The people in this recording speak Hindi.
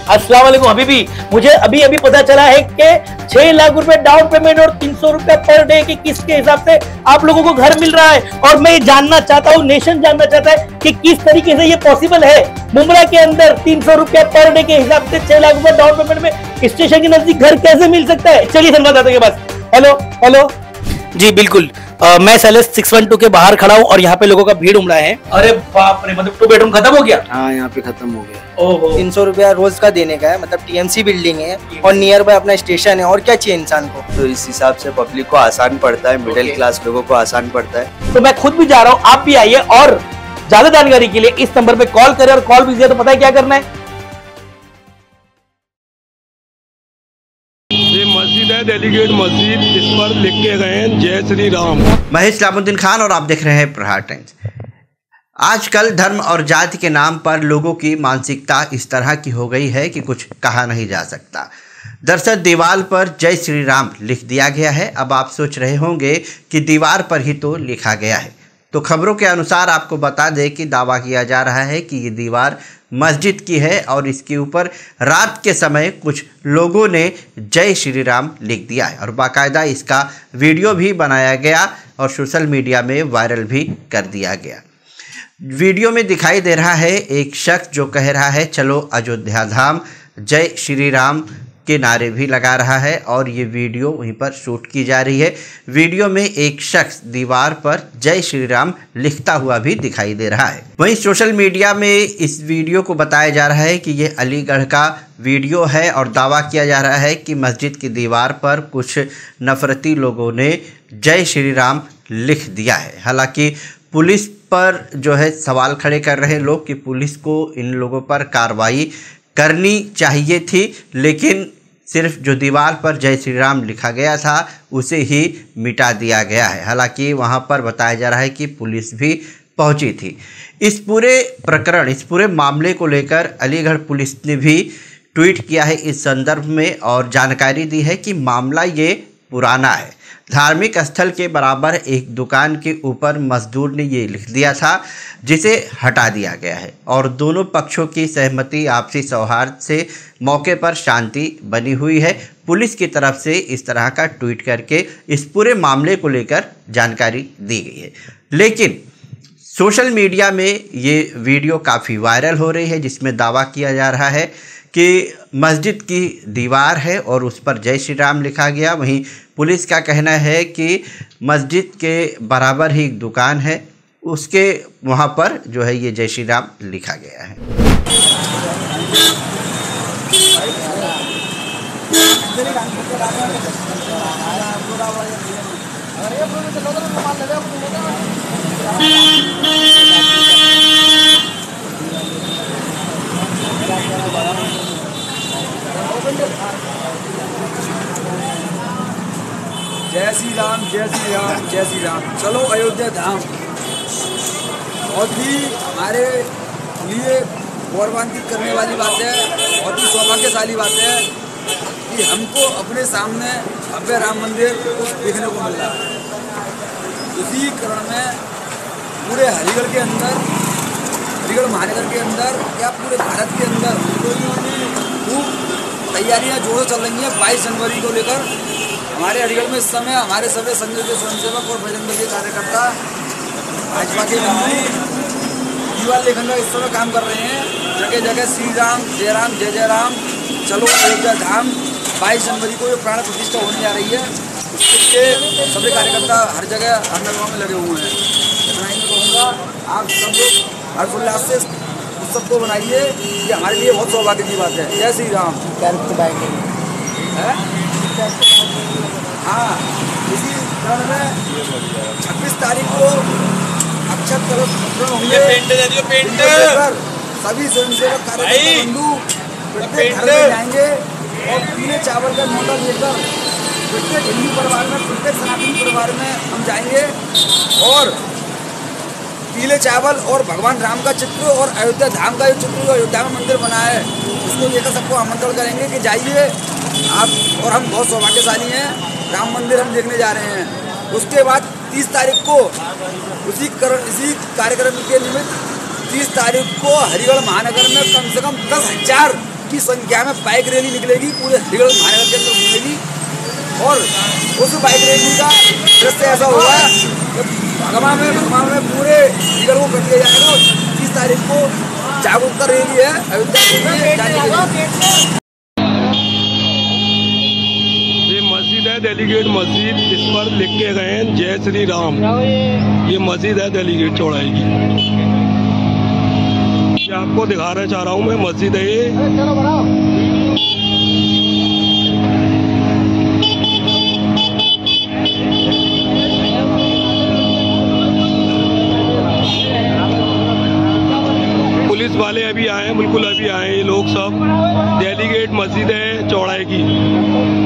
अस्सलाम वालेकुम हबीबी, मुझे अभी अभी पता चला है कि 6 लाख रुपए डाउन पेमेंट और 300 रुपए पर डे की किस्त के हिसाब से आप लोगों को घर मिल रहा है। और मैं जानना चाहता हूँ, नेशन जानना चाहता है कि किस तरीके से ये पॉसिबल है। मुंब्रा के अंदर 300 रुपए पर डे के हिसाब से 6 लाख रुपए डाउन पेमेंट में स्टेशन के नजदीक घर कैसे मिल सकता है? चलिए संवाददाता के पास। हेलो हेलो जी बिल्कुल, मैं सेलेस 612 के बाहर खड़ा हूँ और यहाँ पे लोगों का भीड़ उमड़ा है। अरे बाप रे, मतलब 2 बेडरूम खत्म हो गया? हाँ, यहाँ पे खत्म हो गया। ओहो, 300 रुपया रोज का देने का है, मतलब टीएमसी बिल्डिंग है और नियर बाय अपना स्टेशन है, और क्या चाहिए इंसान को। तो इस हिसाब से पब्लिक को आसान पड़ता है, मिडिल क्लास लोगों को आसान पड़ता है। तो मैं खुद भी जा रहा हूँ, आप भी आइए और ज्यादा जानकारी के लिए इस नंबर पे कॉल करें। और कॉल भी दिया तो पता है क्या करना है? ये मस्जिद है, डेलीगेट मस्जिद, इस पर लिख के गए हैं जय श्री राम। महेश लामुद्दीन खान और आप देख रहे हैं प्रहार टाइम्स। आजकल धर्म और जाति के नाम पर लोगों की मानसिकता इस तरह की हो गई है कि कुछ कहा नहीं जा सकता। दरअसल दीवार पर जय श्री राम लिख दिया गया है। अब आप सोच रहे होंगे कि दीवार पर ही तो लिखा गया है, तो खबरों के अनुसार आपको बता दें कि दावा किया जा रहा है कि ये दीवार मस्जिद की है और इसके ऊपर रात के समय कुछ लोगों ने जय श्री राम लिख दिया है और बाकायदा इसका वीडियो भी बनाया गया और सोशल मीडिया में वायरल भी कर दिया गया। वीडियो में दिखाई दे रहा है एक शख्स जो कह रहा है चलो अयोध्या धाम, जय श्री राम के नारे भी लगा रहा है और ये वीडियो वहीं पर शूट की जा रही है। वीडियो में एक शख्स दीवार पर जय श्री राम लिखता हुआ भी दिखाई दे रहा है। वहीं सोशल मीडिया में इस वीडियो को बताया जा रहा है कि ये अलीगढ़ का वीडियो है और दावा किया जा रहा है कि मस्जिद की दीवार पर कुछ नफरती लोगों ने जय श्री राम लिख दिया है। हालांकि पुलिस पर जो है सवाल खड़े कर रहे हैं लोग कि पुलिस को इन लोगों पर कार्रवाई करनी चाहिए थी, लेकिन सिर्फ जो दीवार पर जय श्री राम लिखा गया था उसे ही मिटा दिया गया है। हालांकि वहां पर बताया जा रहा है कि पुलिस भी पहुंची थी। इस पूरे प्रकरण, इस पूरे मामले को लेकर अलीगढ़ पुलिस ने भी ट्वीट किया है इस संदर्भ में और जानकारी दी है कि मामला ये पुराना है। धार्मिक स्थल के बराबर एक दुकान के ऊपर मजदूर ने ये लिख दिया था जिसे हटा दिया गया है और दोनों पक्षों की सहमति, आपसी सौहार्द से मौके पर शांति बनी हुई है। पुलिस की तरफ से इस तरह का ट्वीट करके इस पूरे मामले को लेकर जानकारी दी गई है। लेकिन सोशल मीडिया में ये वीडियो काफ़ी वायरल हो रही है जिसमें दावा किया जा रहा है कि मस्जिद की दीवार है और उस पर जय श्री राम लिखा गया। वहीं पुलिस का कहना है कि मस्जिद के बराबर ही एक दुकान है, उसके वहाँ पर जो है ये जय श्री राम लिखा गया है। जय श्री राम, जय श्री राम, जय श्री राम, चलो अयोध्या धाम। बहुत ही हमारे लिए गौरवान्वित करने वाली बात है, बहुत ही सौभाग्यशाली बात है कि हमको अपने सामने भव्य राम मंदिर देखने को मिल रहा है। इसी कारण में पूरे हरिगढ़ के अंदर, हरिगढ़ महानगर के अंदर या पूरे भारत के अंदर खूब तैयारियां जोरों चल रही हैं 22 जनवरी को लेकर। हमारे हरिगढ़ में इस समय हमारे सभी संघ के स्वयंसेवक और बजरंग दल के कार्यकर्ता भाजपा के बंधु दीवार लेखन का इस समय काम कर रहे हैं। जगह जगह श्री राम, जय जय राम, चलो अयोध्या धाम 22 जनवरी को ये प्राण प्रतिष्ठा होने जा रही है। उसके सभी कार्यकर्ता हर जगह हर नगरों में लगे हुए हैं। इतना ही मैं कहूँगा, आप सब लोग हर्षोल्लास से उत्सव को बनाइए, ये हमारे लिए बहुत सौभाग्य की बात है। जय श्री राम। हाँ, इसी क्रम में 26 तारीख को अक्षत कलश होंगे। सभी स्वयंसेवक कार्यकर्ता बंधु प्रत्येक घर में जाएंगे और पीले चावल का न्योता लेकर प्रत्येक हिंदू परिवार में, प्रत्येक सनातनी परिवार में हम जाएंगे और पीले चावल और भगवान राम का चित्र और अयोध्या धाम का जो चित्र अयोध्या में मंदिर बना है उसको लेकर सबको आमंत्रण करेंगे कि जाइए आप। और हम बहुत सौभाग्यशाली हैं, राम मंदिर हम देखने जा रहे हैं। उसके बाद 30 तारीख को इसी कार्यक्रम के निमित्त 30 तारीख को हरिगढ़ महानगर में कम से कम 10,000 काफ़ी संख्या में बाइक रैली निकलेगी, पूरे अलीगढ़ महानगर के अंदर घूमेगी। और उस बाइक रैली का दृश्य ऐसा होगा कि भगवान में पूरे अलीगढ़ को कर दिया जाएगा। और 30 तारीख को जागरूकता रैली है अयोध्या में जाने के लिए। ये मस्जिद है डेलीगेट मस्जिद, इस पर लिख के गए हैं जय श्री राम। ये मस्जिद है डेलीगेट चौड़ाई की, ये आपको दिखाना चाह रहा हूँ मैं। मस्जिद है ये। पुलिस वाले अभी आए हैं, बिल्कुल अभी आए ये लोग सब। डेलीगेट मस्जिद है चौड़ाई की।